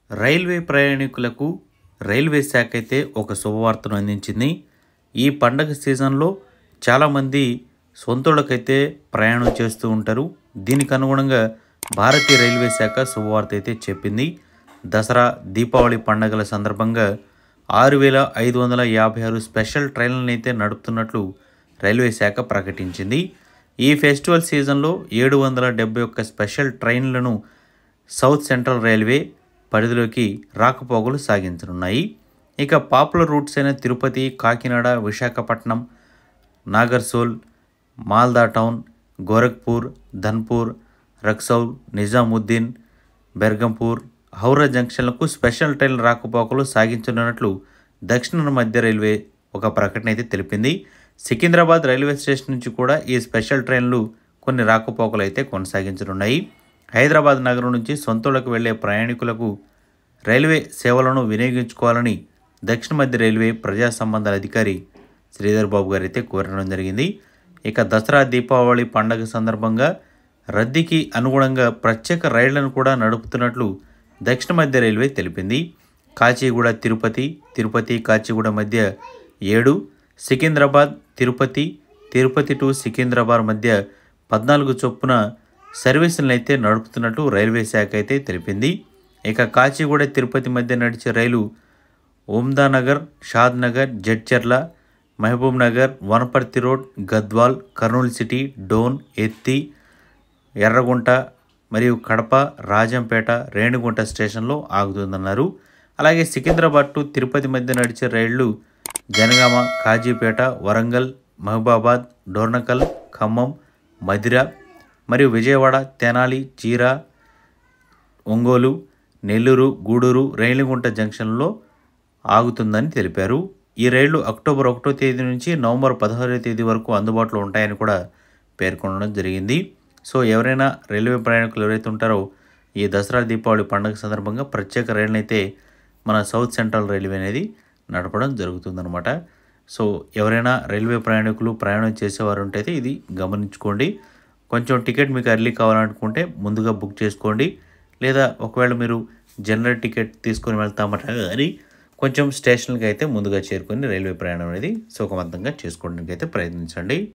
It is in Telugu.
రైల్వే ప్రయాణికులకు రైల్వే శాఖ అయితే ఒక శుభవార్తను అందించింది. ఈ పండగ సీజన్లో చాలామంది సొంతూళ్ళకైతే ప్రయాణం చేస్తూ ఉంటారు. దీనికి అనుగుణంగా భారతీయ రైల్వే శాఖ శుభవార్త అయితే చెప్పింది. దసరా, దీపావళి పండగల సందర్భంగా 6,556 స్పెషల్ ట్రైన్లను అయితే నడుపుతున్నట్లు రైల్వే శాఖ ప్రకటించింది. ఈ ఫెస్టివల్ సీజన్లో 771 స్పెషల్ ట్రైన్లను సౌత్ సెంట్రల్ రైల్వే పరిధిలోకి రాకపోకలు సాగించనున్నాయి. ఇక పాపులర్ రూట్స్ అయిన తిరుపతి, కాకినాడ, విశాఖపట్నం, నాగర్సోల్, మాల్దా టౌన్, గోరఖ్పూర్, ధన్పూర్, రక్సౌల్, నిజాముద్దీన్, బెర్గంపూర్, హౌరా జంక్షన్లకు స్పెషల్ ట్రైన్ల రాకపోకలు సాగించనున్నట్లు దక్షిణ మధ్య రైల్వే ఒక ప్రకటన అయితే తెలిపింది. సికింద్రాబాద్ రైల్వే స్టేషన్ నుంచి కూడా ఈ స్పెషల్ ట్రైన్లు కొన్ని రాకపోకలు అయితే కొనసాగించనున్నాయి. హైదరాబాద్ నగరం నుంచి సొంతూళ్ళకు వెళ్లే ప్రయాణికులకు రైల్వే సేవలను వినియోగించుకోవాలని దక్షిణ మధ్య రైల్వే ప్రజా సంబంధాల అధికారి శ్రీధర్ బాబు గారు అయితే కోరడం జరిగింది. ఇక దసరా, దీపావళి పండగ సందర్భంగా రద్దీకి అనుగుణంగా ప్రత్యేక రైళ్లను కూడా నడుపుతున్నట్లు దక్షిణ మధ్య రైల్వే తెలిపింది. కాచిగూడ తిరుపతి, తిరుపతి కాచిగూడ మధ్య 7, సికింద్రాబాద్ తిరుపతి, తిరుపతి టు సికింద్రాబాద్ మధ్య 14 చొప్పున సర్వీసులను అయితే నడుపుతున్నట్లు రైల్వే శాఖ అయితే తెలిపింది. ఇక కాచిగూడ తిరుపతి మధ్య నడిచే రైలు Umdanagar, Shadnagar, Jadcherla, Mahabubnagar, Wanaparthy road, Gadwal, Kurnool city, Dhone, ఎత్తి, ఎర్రగుంట మరియు కడప, రాజంపేట, రేణిగుంట స్టేషన్లో ఆగుతుందన్నారు. అలాగే సికింద్రాబాద్ టు తిరుపతి మధ్య నడిచే రైళ్లు జనగామ, కాజీపేట, వరంగల్, మహబూబాబాద్, డోర్నకల్, ఖమ్మం, మధిర మరియు విజయవాడ, తెనాలి, చీరా, ఒంగోలు, నెల్లూరు, గూడూరు, రేణిగుంట జంక్షన్లో ఆగుతుందని తెలిపారు. ఈ రైళ్లు అక్టోబర్ 1వ తేదీ నుంచి నవంబర్ 16వ తేదీ వరకు అందుబాటులో ఉంటాయని కూడా పేర్కొనడం జరిగింది. సో ఎవరైనా రైల్వే ప్రయాణికులు ఎవరైతే ఉంటారో ఈ దసరా, దీపావళి పండుగ సందర్భంగా ప్రత్యేక రైళ్ళని అయితే మన సౌత్ సెంట్రల్ రైల్వే అనేది నడపడం జరుగుతుందన్నమాట. సో ఎవరైనా రైల్వే ప్రయాణికులు ప్రయాణం చేసేవారు ఉంటే ఇది గమనించుకోండి. కొంచెం టికెట్ మీకు ఎర్లీ కావాలనుకుంటే ముందుగా బుక్ చేసుకోండి. లేదా ఒకవేళ మీరు జనరల్ టికెట్ తీసుకొని వెళ్తామంటారు కానీ కొంచెం స్టేషన్కి అయితే ముందుగా చేరుకొని రైల్వే ప్రయాణం అనేది సుఖవంతంగా చేసుకోవడానికి అయితే ప్రయత్నించండి.